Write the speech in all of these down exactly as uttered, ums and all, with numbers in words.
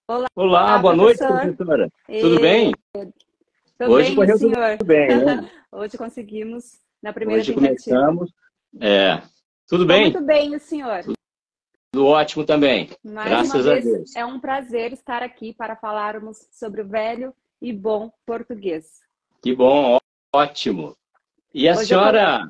Olá, Olá, boa noite, professor. professora. Tudo E... bem? Tô Hoje bem, e o correu tudo senhor? bem, né? Hoje conseguimos na primeira Hoje tentativa. começamos. É, tudo Estou bem? muito bem, e o senhor? Tudo ótimo também. Mais uma Graças a vez, Deus. é um prazer estar aqui para falarmos sobre o velho e bom português. Que bom, ó- ótimo. E a Hoje eu tô... senhora,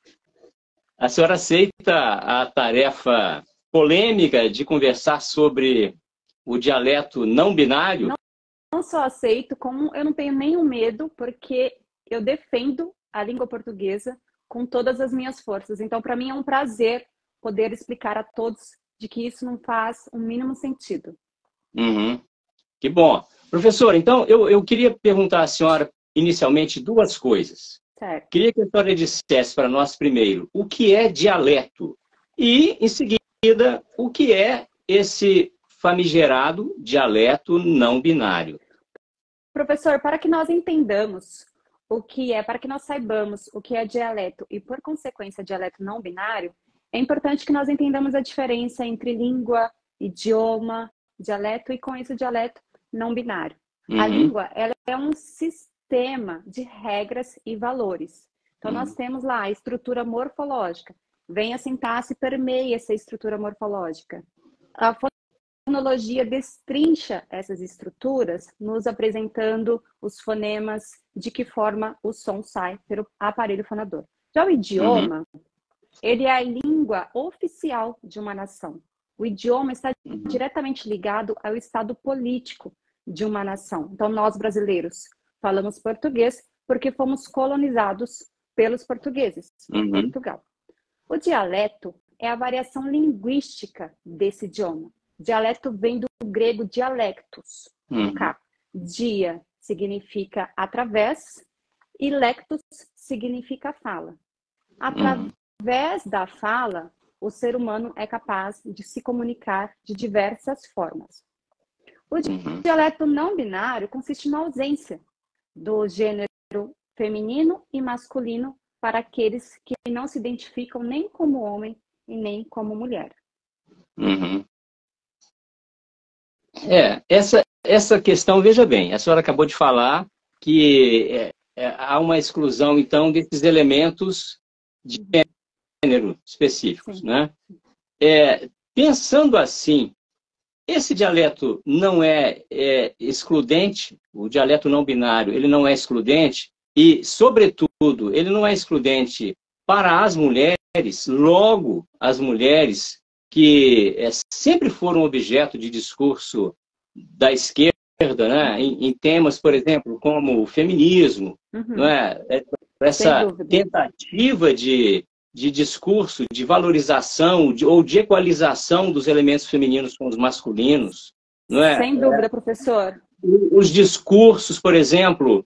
a senhora aceita a tarefa polêmica de conversar sobre o dialeto não binário? não, não só aceito, como eu não tenho nenhum medo, porque eu defendo a língua portuguesa com todas as minhas forças. Então, para mim é um prazer poder explicar a todos de que isso não faz o mínimo sentido. Uhum, que bom. Professor, então eu, eu queria perguntar à senhora inicialmente duas coisas. Certo. Queria que a senhora dissesse para nós primeiro o que é dialeto e, em seguida, o que é esse famigerado dialeto não binário. Professor, para que nós entendamos o que é, para que nós saibamos o que é dialeto e, por consequência, dialeto não binário, é importante que nós entendamos a diferença entre língua, idioma, dialeto e, com isso, dialeto não binário. A Uhum, língua, ela é um sistema de regras e valores. Então, nós uhum, temos lá a estrutura morfológica. Vem a sintaxe e permeia essa estrutura morfológica. A fonologia destrincha essas estruturas, nos apresentando os fonemas, de que forma o som sai pelo aparelho fonador. Já o uhum, idioma, ele é a língua oficial de uma nação. O idioma está uhum, diretamente ligado ao estado político de uma nação. Então, nós brasileiros falamos português porque fomos colonizados pelos portugueses, por uhum, Portugal. O dialeto é a variação linguística desse idioma. Dialeto vem do grego dialectos, com uhum, K. Dia significa através e lectus significa fala. uhum, Através da fala, o ser humano é capaz de se comunicar de diversas formas. O uhum, dialeto não binário consiste na ausência do gênero feminino e masculino para aqueles que não se identificam nem como homem e nem como mulher. uhum. É, essa, essa questão, veja bem, a senhora acabou de falar que é, é, há uma exclusão, então, desses elementos de Uhum. gênero específicos, Sim. né? É, pensando assim, esse dialeto não é, é excludente, o dialeto não binário, ele não é excludente e, sobretudo, ele não é excludente para as mulheres, logo as mulheres que é, sempre foram objeto de discurso da esquerda, né, em, em temas, por exemplo, como o feminismo, não Uhum. é? Sem Essa dúvida. tentativa de de discurso, de valorização de, ou de equalização dos elementos femininos com os masculinos, não é? Sem dúvida, professor. Os discursos, por exemplo,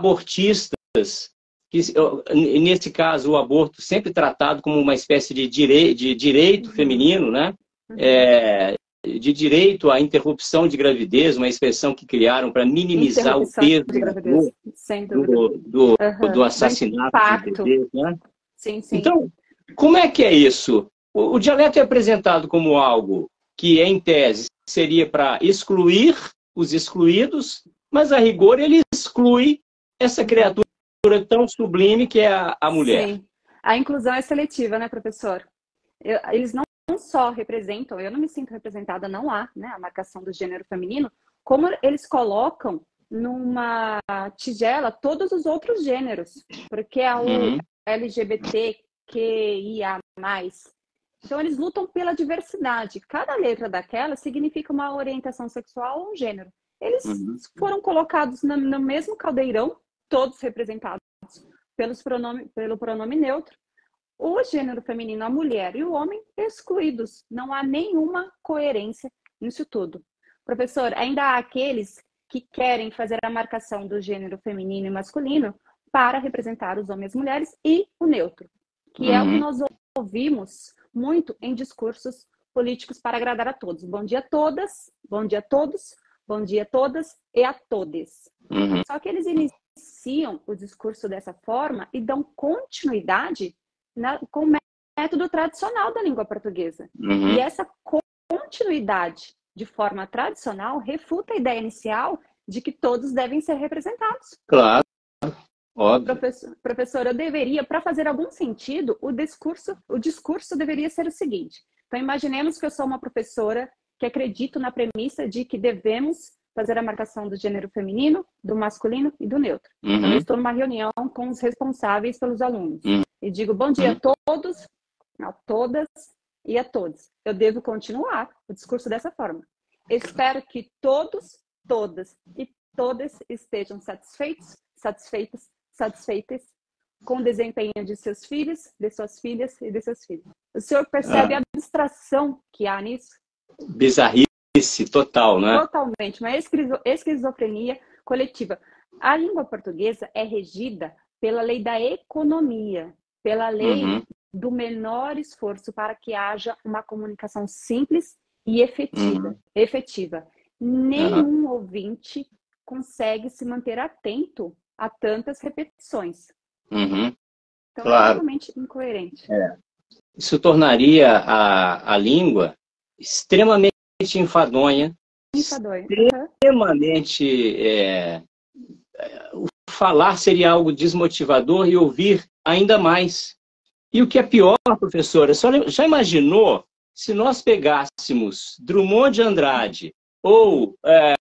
abortistas, que, nesse caso, o aborto sempre tratado como uma espécie de, direi de direito Uhum. feminino, né? Uhum. É, de direito à interrupção de gravidez, uma expressão que criaram para minimizar o Interrupção peso de da gravidez. dor, Sem dúvida. do, do, Uhum. do Do assassinato dos impacto. bebês, né? Sim, sim. Então, como é que é isso? O, o dialeto é apresentado como algo que, em tese, seria para excluir os excluídos, mas, a rigor, ele exclui essa Uhum. criatura tão sublime que é a, a mulher. Sim. A inclusão é seletiva, né, professor? Eu, eles não só representam, eu não me sinto representada, não há, né, a marcação do gênero feminino, como eles colocam numa tigela todos os outros gêneros, porque é o Uhum, L G B T Q I A mais. Então, eles lutam pela diversidade. Cada letra daquela significa uma orientação sexual ou um gênero. Eles uhum, foram colocados no, no mesmo caldeirão, todos representados pelos pronome, pelo pronome neutro, o gênero feminino, a mulher e o homem excluídos. Não há nenhuma coerência nisso tudo. Professor, ainda há aqueles que querem fazer a marcação do gênero feminino e masculino para representar os homens e as mulheres e o neutro, que é o que uhum, nós ouvimos muito em discursos políticos para agradar a todos. Bom dia a todas, bom dia a todos, bom dia a todas e a todes. uhum, Só que eles iniciam o discurso dessa forma e dão continuidade na, com o método tradicional da língua portuguesa. E uhum, essa continuidade de forma tradicional, refuta a ideia inicial de que todos devem ser representados. Claro, óbvio. Professor, professor, eu deveria, para fazer algum sentido, o discurso, o discurso deveria ser o seguinte. Então, imaginemos que eu sou uma professora que acredito na premissa de que devemos fazer a marcação do gênero feminino, do masculino e do neutro. Uhum. Então, eu estou numa reunião com os responsáveis pelos alunos. Uhum. E digo, bom dia a todos, a todas e a todos. Eu devo continuar o discurso dessa forma. Espero que todos, todas e todas estejam satisfeitos, satisfeitas, satisfeitas com o desempenho de seus filhos, de suas filhas e de seus filhos. O senhor percebe ah. a abstração que há nisso? Bizarrice total, né? Totalmente, uma esquizofrenia coletiva. A língua portuguesa é regida pela lei da economia, pela lei uhum. do menor esforço para que haja uma comunicação simples e efetiva. Uhum. efetiva. Nenhum uhum. ouvinte consegue se manter atento a tantas repetições. Uhum. Então, claro. é totalmente incoerente. É. Isso tornaria a, a língua extremamente enfadonha, enfadonha. extremamente... Uhum. É, o falar seria algo desmotivador e ouvir ainda mais. E o que é pior, professora, já imaginou se nós pegássemos Drummond de Andrade ou é,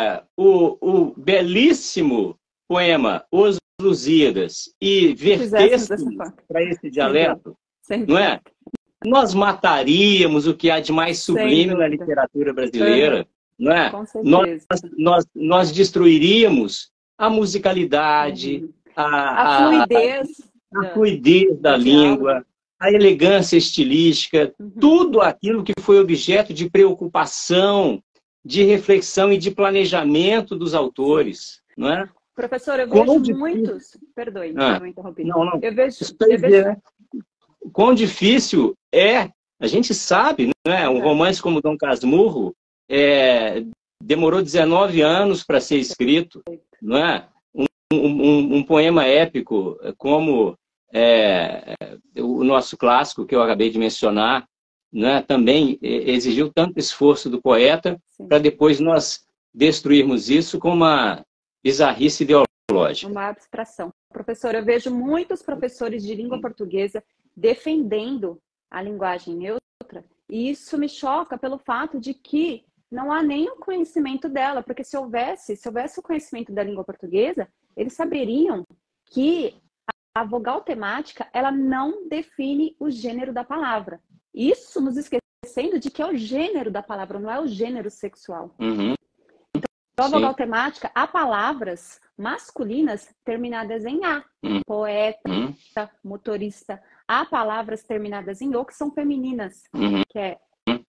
o, o belíssimo poema Os Lusíadas e vertêssemos para esse dialeto, não é? Nós mataríamos o que há de mais sublime na literatura brasileira, uhum. não é? Com nós, nós, nós destruiríamos a musicalidade, uhum. a, a fluidez, a, a fluidez da língua, diálogo. A elegância estilística, uhum. tudo aquilo que foi objeto de preocupação, de reflexão e de planejamento dos autores, não é? Professor, eu vejo Quão muitos... Difícil... Perdoe, ah, não interrompi. Não, não. Eu vejo... Eu vejo... Quão difícil é, a gente sabe, né? Um romance como Dom Casmurro é, demorou dezenove anos para ser escrito, não é? Um, um, um poema épico como é, o nosso clássico, que eu acabei de mencionar, né? Também exigiu tanto esforço do poeta para depois nós destruirmos isso com uma bizarrice ideológica. Uma abstração. Professor, eu vejo muitos professores de língua portuguesa defendendo a linguagem neutra, e isso me choca pelo fato de que não há nenhum conhecimento dela, porque se houvesse, se houvesse o conhecimento da língua portuguesa, eles saberiam que a vogal temática, ela não define o gênero da palavra. Isso nos esquecendo de que é o gênero da palavra, não é o gênero sexual. Uhum. Então, a vogal temática, há palavras masculinas terminadas em A. Uhum. Poeta, uhum. motorista. Há palavras terminadas em O que são femininas, uhum. que é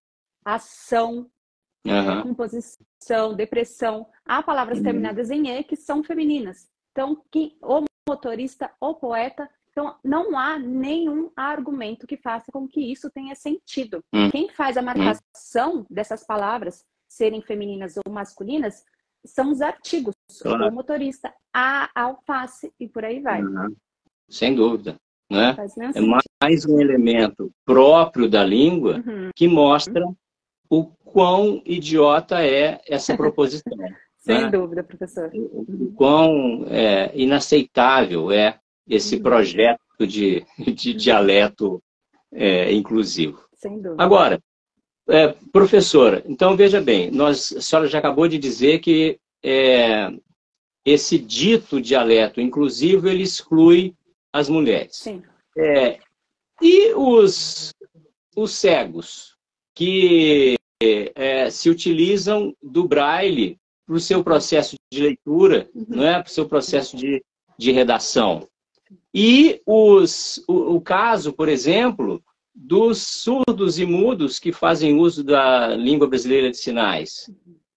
ação, uhum. composição, depressão. Há palavras uhum. terminadas em E que são femininas. Então, que, o motorista, o poeta... Então, não há nenhum argumento que faça com que isso tenha sentido. Uhum. Quem faz a marcação dessas palavras serem femininas ou masculinas são os artigos. Claro. O motorista, a alface e por aí vai. Uhum. Sem dúvida. Né? É mais um elemento próprio da língua uhum. que mostra o quão idiota é essa proposição. Sem né? dúvida, professor. O, o quão é, inaceitável é esse uhum. projeto de, de dialeto é, inclusivo. Sem dúvida. Agora, é, professora, então veja bem, nós, a senhora já acabou de dizer que é, esse dito dialeto inclusivo, ele exclui as mulheres. Sim. É, e os, os cegos, que é, se utilizam do braille para o seu processo de leitura, uhum. não é? Para o seu processo de, de redação. E os, o, o caso, por exemplo, dos surdos e mudos que fazem uso da língua brasileira de sinais.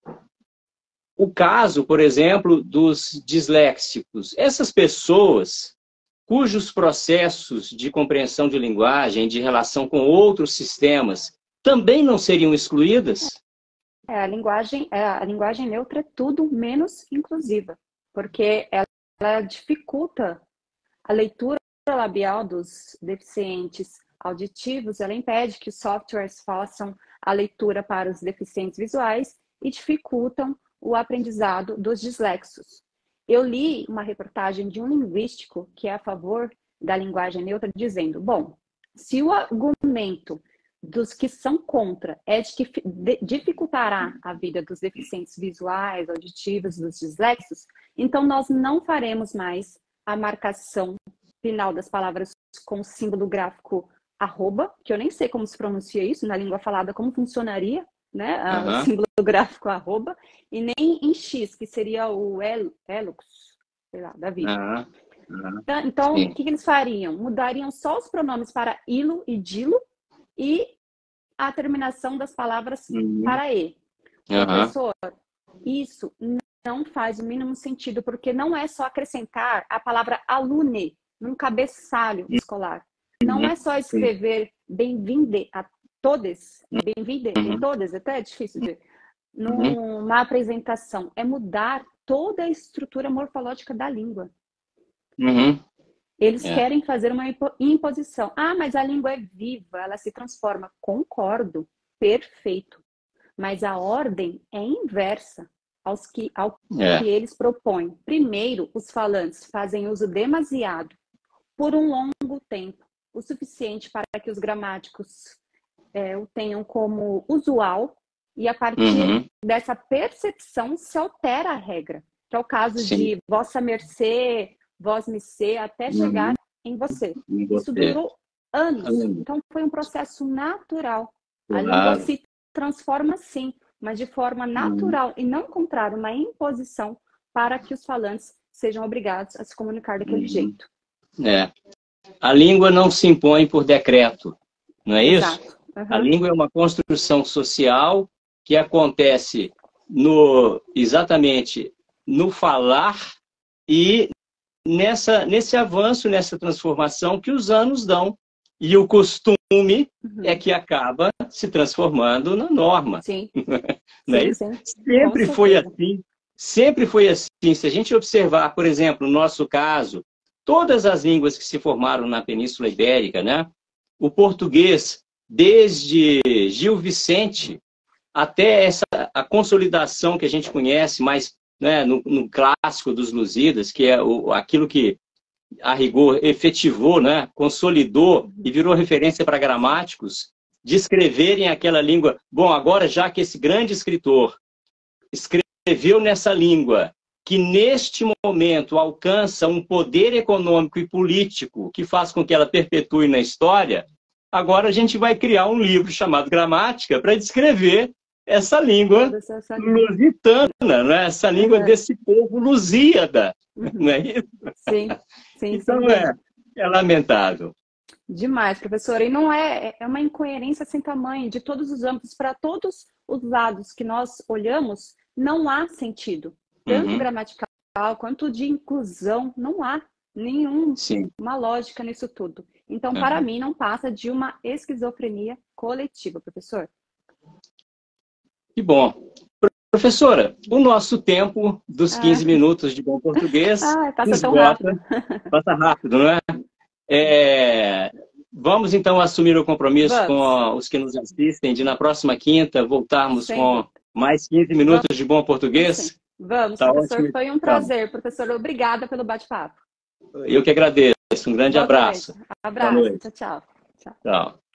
O caso, por exemplo, dos disléxicos. Essas pessoas cujos processos de compreensão de linguagem, de relação com outros sistemas, também não seriam excluídas? É, a, linguagem, a linguagem neutra é tudo menos inclusiva, porque ela, ela dificulta a leitura labial dos deficientes auditivos, ela impede que os softwares façam a leitura para os deficientes visuais e dificultam o aprendizado dos dislexos. Eu li uma reportagem de um linguístico que é a favor da linguagem neutra, dizendo, bom, se o argumento dos que são contra é de que dificultará a vida dos deficientes visuais, auditivos, dos dislexos, então nós não faremos mais a marcação final das palavras com o símbolo gráfico arroba, que eu nem sei como se pronuncia isso na língua falada, como funcionaria, né, uhum. o símbolo gráfico arroba, e nem em X, que seria o el, elux, sei lá, da vida. Uhum. Uhum. Então, então o que, que eles fariam? Mudariam só os pronomes para ilo e dilo, e a terminação das palavras uhum. para e. Uhum. Professor, isso não faz o mínimo sentido, porque não é só acrescentar a palavra alune num cabeçalho escolar. Não é só escrever bem-vinde a todos, bem-vinde uhum. em todas, até é difícil de numa uhum. apresentação. É mudar toda a estrutura morfológica da língua. Uhum. Eles é. querem fazer uma imposição. Ah, mas a língua é viva, ela se transforma. Concordo, perfeito. Mas a ordem é inversa aos que, ao é. que eles propõem. Primeiro, os falantes fazem uso demasiado, por um longo tempo, o suficiente para que os gramáticos é, o tenham como usual, e a partir uhum. dessa percepção se altera a regra, que é o caso Sim. de vossa mercê, vós me ser, até chegar uhum. em você. em você. Isso durou anos. Uhum. Então, foi um processo natural. Claro. A língua se transforma, sim, mas de forma natural uhum. e não encontrar uma imposição para que os falantes sejam obrigados a se comunicar daquele uhum. jeito. É. A língua não se impõe por decreto, não é Exato. isso? Uhum. A língua é uma construção social que acontece no, exatamente no falar e nessa, nesse avanço, nessa transformação que os anos dão. E o costume uhum. é que acaba se transformando na norma. Sim. Não é sim, isso? sim. Sempre foi assim. Sempre foi assim. Se a gente observar, por exemplo, no nosso caso, todas as línguas que se formaram na Península Ibérica, né? O português, desde Gil Vicente até essa, a consolidação que a gente conhece mais, né, no, no clássico dos Lusíadas, que é o, aquilo que a rigor efetivou, né, consolidou e virou referência para gramáticos de escreverem aquela língua. Bom, agora já que esse grande escritor escreveu nessa língua, que neste momento alcança um poder econômico e político que faz com que ela perpetue na história, agora a gente vai criar um livro chamado Gramática para descrever essa língua lusitana, né? Essa língua uhum. desse povo lusíada. Uhum. Não é isso? Sim, sim. Então sim. É, é lamentável. Demais, professora. E não é, é uma incoerência sem tamanho, de todos os âmbitos, para todos os lados que nós olhamos, não há sentido. Tanto uhum. gramatical quanto de inclusão, não há nenhuma lógica nisso tudo. Então, uhum. para mim, não passa de uma esquizofrenia coletiva, professor. Que bom. Professora, o nosso tempo dos quinze ah. minutos de bom português ah, passa esgota, tão rápido. Passa rápido, não é? é? Vamos, então, assumir o compromisso vamos. com os que nos assistem de, na próxima quinta, voltarmos Sim. com mais quinze minutos vamos. de bom português? Sim. Vamos, tá professor. Ótimo. Foi um prazer, tá. professor. Obrigada pelo bate-papo. Eu que agradeço. Um grande Boa abraço. Noite. Abraço. Tchau, tchau. Tchau.